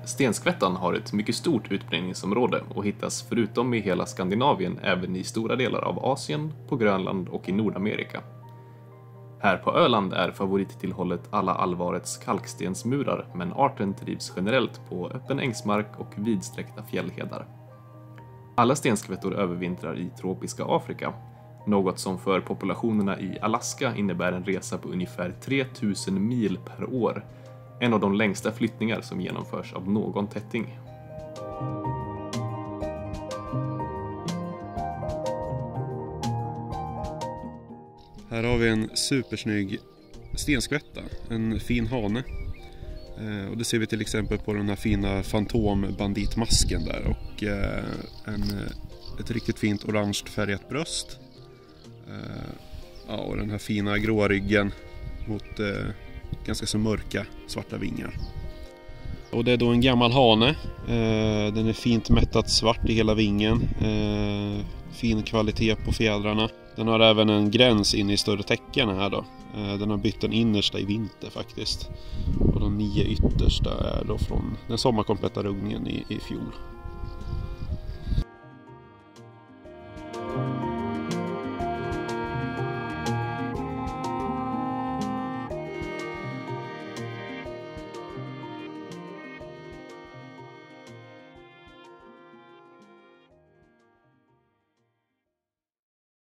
Stenskvättan har ett mycket stort utbredningsområde och hittas förutom i hela Skandinavien även i stora delar av Asien, på Grönland och i Nordamerika. Här på Öland är favorittillhållet alla allvarets kalkstensmurar, men arten trivs generellt på öppen ängsmark och vidsträckta fjällhedar. Alla stenskvättor övervintrar i tropiska Afrika, något som för populationerna i Alaska innebär en resa på ungefär 3000 mil per år, en av de längsta flyttningar som genomförs av någon tätting. Här har vi en supersnygg stenskvätta, en fin hane. Och det ser vi till exempel på den här fina fantombanditmasken där och ett riktigt fint orange färgat bröst. Och den här fina gråa ryggen mot ganska så mörka svarta vingar. Och det är då en gammal hane. Den är fint mättat svart i hela vingen. Fin kvalitet på fjädrarna. Den har även en gräns in i större täckarna här då. Den har bytt den innersta i vinter faktiskt. Och de 9 yttersta är då från den sommarkompletta ruggningen i fjol.